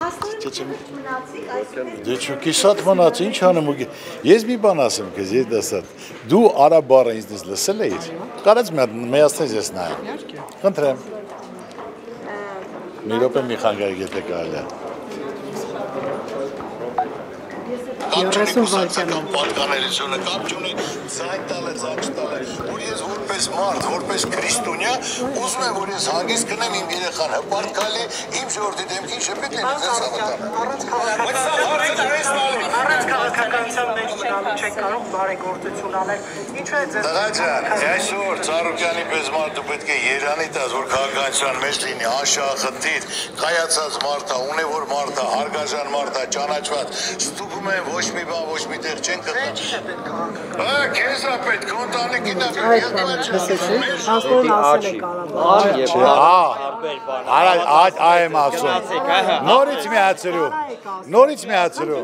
Դե չկիսատ մնաց, ինչ անեմ ու ես մի բան ասեմ քեզ, երիտասարդ, դու արաբարը ինձնից լսել էիր, կարած մեյացնես ես նայեմ, խնդրեմ, մի րոպե մի խանգարի եթե կարելի է։ Պատկանելությունը կապ չունի, ցայտ տալ է, ցած տալ է, որ ես որպես մարդ, որպես քրիստոնյա, ուզում եմ, որ ես հանգիստ գնեմ իմ երեխան հպարտ գալի, իմ ժողովրդի դեմքին շփիթ լինի, ձեզ Առանց քաղաքականության մեջ գնալու չեք կարող բարեգործություն անել։ Ինչու է ձեզ Տղա ջան, այսօր Ծառուկյանի պես մարդ դու պետք է Երանի տաս, որ քաղաքականության մեջ լինի անշահախնդիր, կայացած մարդ է, ունևոր մարդ է, հարգարժան մարդ է, ճանաչված, ստուգում են ոչ մի բան, ոչ մի տեղ չեն գտնի։ Քեզ է պետք, ընտանիքին է Նորից միացրու։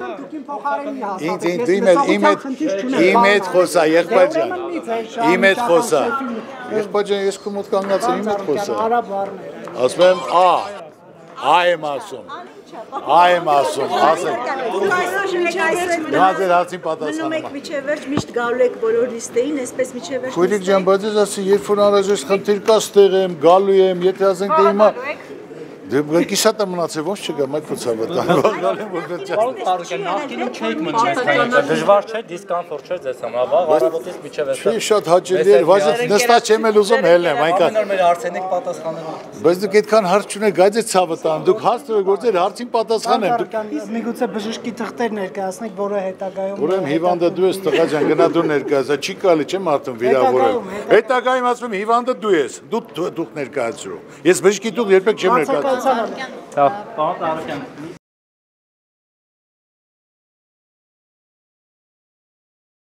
Իմ հետ խոսա, եղբայր ջան, իմ հետ խոսա, եղբայր ջան, ես քո մոտ կանգնացել, իմ հետ խոսա, ասում եմ, եմ ասում, ասել, նա ձեր հարցին պատասխանում Մնում եք միջև վերջ, միշտ գալու եք բոլոր լիստեին, այսպես միջև վերջ Քույրիկ ջան, բայց ես ասի, երբ որ անհրաժեշտ խնդիր կա, ստեղ եմ, գալու եմ, եթե ասենք թե հիմա Դե կիսատը մնացել ոնց չգա, այդ փոցավը նախկինում չեք մնացել, դժվար չէ, դիսկոմֆորտ չէ ձեզ համար, վաղ առավոտից միջև էստա։ Չի շատ հաճելի էր, բայց նստած չեմ էլ ուզում հելնեմ, այնքան։ Ամեն օր մեր հարցերին պատասխանելու։ Բայց դուք այդքան հարց չունեք, գայց է ցավը տան, դուք հարց տվեք, որ ձեր հարցին պատասխանեմ։ Միգուցե բժշկի թղթեր ներկայացնեք, որը հետագայում Ուրեմն հիվանդը դու ես, տղա ջան, գնա դու ներկայացա, չի կարելի չէ մարդուն վիրավորել։ Հետագայում ասում եմ հիվանդը դու ես, դուք ներկայացրու։ Ես բժշկի տուղ երբեք չեմ ներկայացրու։ Պարոն Տարոկյան